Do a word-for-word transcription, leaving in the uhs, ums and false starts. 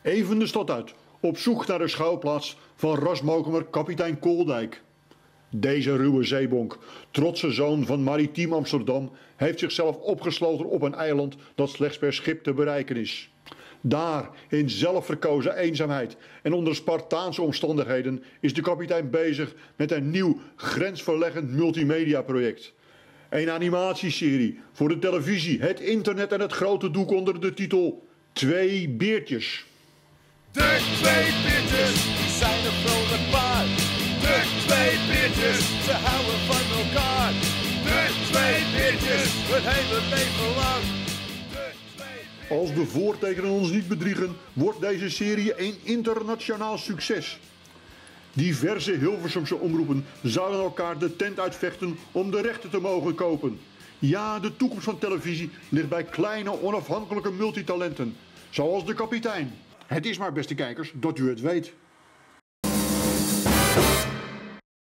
Even de stad uit, op zoek naar de schouwplaats van rasmokemer kapitein Kooldijk. Deze ruwe zeebonk, trotse zoon van maritiem Amsterdam, heeft zichzelf opgesloten op een eiland dat slechts per schip te bereiken is. Daar, in zelfverkozen eenzaamheid en onder Spartaanse omstandigheden, is de kapitein bezig met een nieuw grensverleggend multimediaproject. Een animatieserie voor de televisie, het internet en het grote doek onder de titel Twee Beertjes. De twee beertjes, die zijn een vrolijk paar. De twee beertjes, ze houden van elkaar. De twee beertjes, het hele leven lang. De twee beertjes. Als de voortekenen ons niet bedriegen, wordt deze serie een internationaal succes. Diverse Hilversumse omroepen zouden elkaar de tent uitvechten om de rechten te mogen kopen. Ja, de toekomst van televisie ligt bij kleine onafhankelijke multitalenten, zoals de kapitein. Het is maar, beste kijkers, dat u het weet.